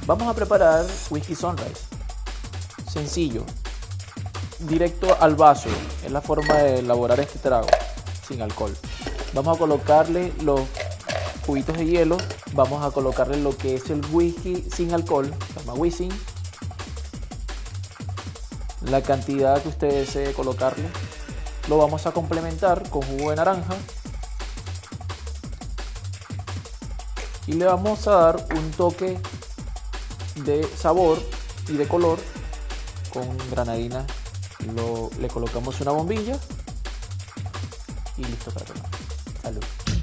Vamos a preparar Whisky Sunrise. Sencillo, directo al vaso, es la forma de elaborar este trago sin alcohol. Vamos a colocarle los cubitos de hielo, vamos a colocarle lo que es el whisky sin alcohol, se llama Whizzing, la cantidad que usted desee colocarle. Lo vamos a complementar con jugo de naranja y le vamos a dar un toque de sabor y de color con granadina. Le colocamos una bombilla y listo para tomar. Salud.